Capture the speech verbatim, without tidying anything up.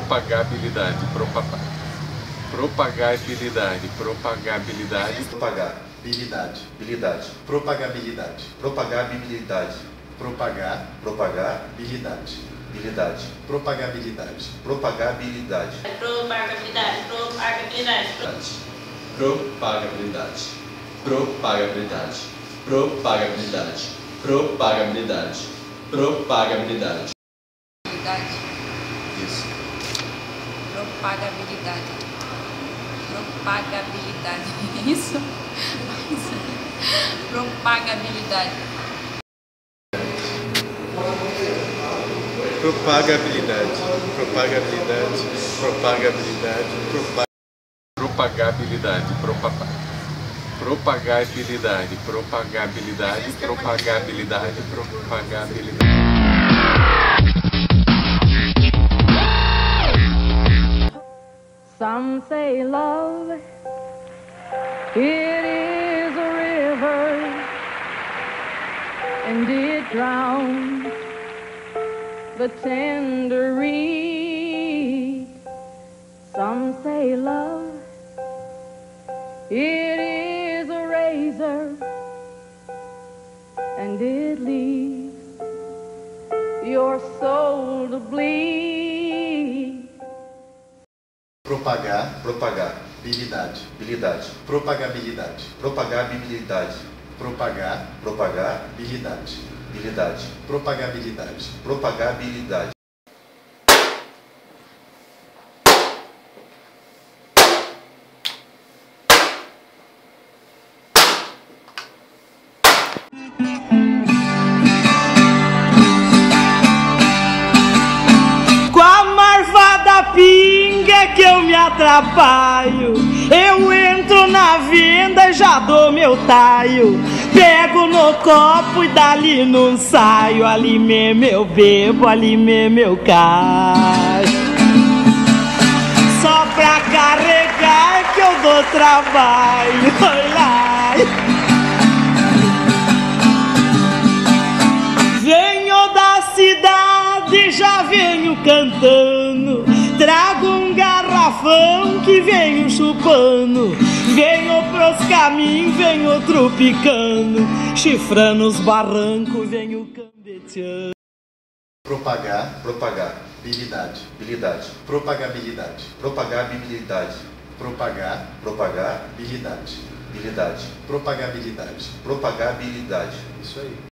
propagabilidade, propa- propagabilidade, propagabilidade, Propagabilidade. habilidade, Propagabilidade. propagabilidade, Propagar. propagabilidade, Habilidade. Propagabilidade. propagabilidade, Propagabilidade, propagabilidade. Propagabilidade, propagabilidade, propagabilidade, propagabilidade, propagabilidade. Propagabilidade. Isso. Propagabilidade. Propagabilidade. Isso? Propagabilidade. Propagabilidade, propagabilidade, propagabilidade, propa- propagabilidade, propa- propagabilidade, propagabilidade, propagabilidade, propagabilidade. Some say love, it is a river, and it drowns the tender reed. Some say love, it is a razor, and it leaves your soul to bleed. Propagar. propagar, Habilidade. habilidade, Propagabilidade. propagabilidade, Propagar. propagar, Habilidade. habilidade, Propagabilidade. propagabilidade. Com a marvada pinga que eu me atrapalho, eu entro na venda e já dou meu taio. Pego no copo e dali não saio, ali mesmo eu bebo, ali mesmo eu caio. Só pra carregar que eu dou trabalho, oi lá. Venho da cidade, já venho cantando, trago um garrafão que venho chupando. Venho pros caminhos, venho tropicando, chifrando os barrancos, venho cambeteando. Propagar. Propagar, Habilidade. habilidade, Propagabilidade. propagabilidade, Propagar. propagar, Habilidade. habilidade, Propagabilidade. propagabilidade. Isso aí.